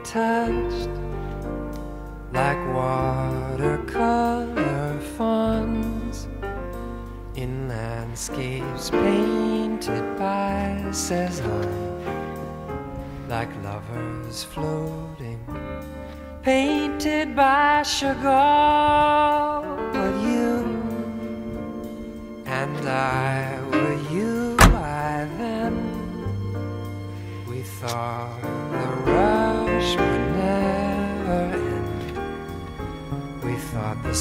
touched like watercolor fawns in landscapes painted by Cézanne, like lovers floating, painted by Chagall. But you and I were you by then. We thought the rush would never end. We thought the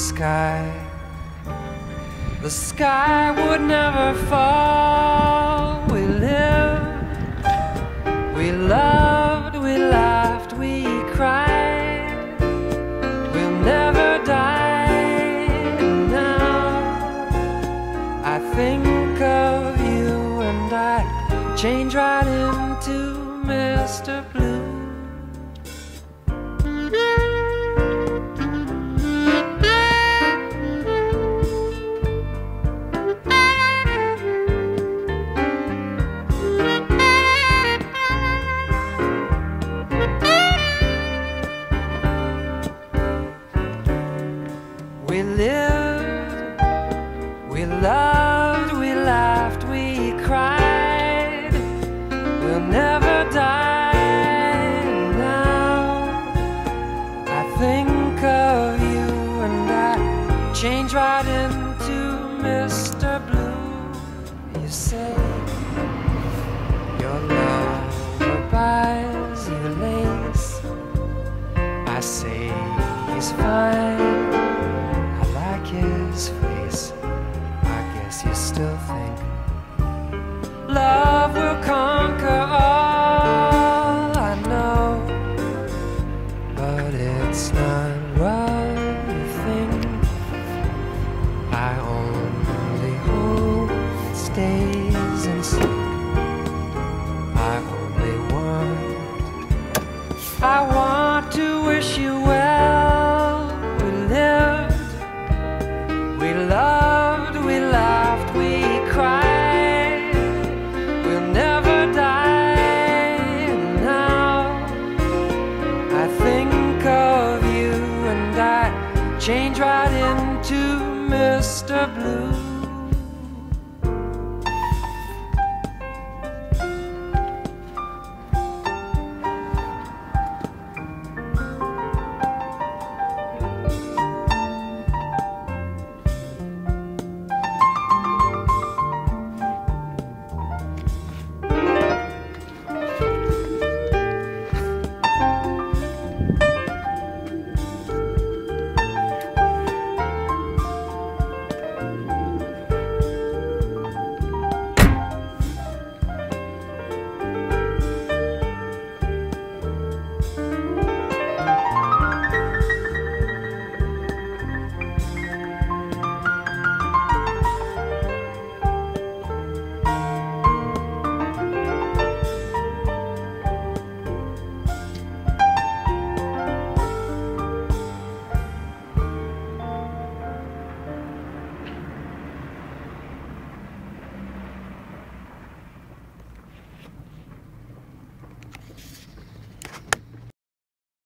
sky would never fall. We lived, we loved, we laughed, we cried. We'll never die. And now I think of you and I change right into Mr. Blue. We lived, we loved, we laughed, we cried. We'll never die. Now I think of you and I change right into Mr. Blue. You say your lover buys you lace. I say he's fine, his face. I guess you still think love will conquer all. I know, but it's not what you think. I only hope it stays in sync. I want to wish you well. We lived, we loved, we laughed, we cried. We'll never die. Now I think of you and I change right into Mr. Blue.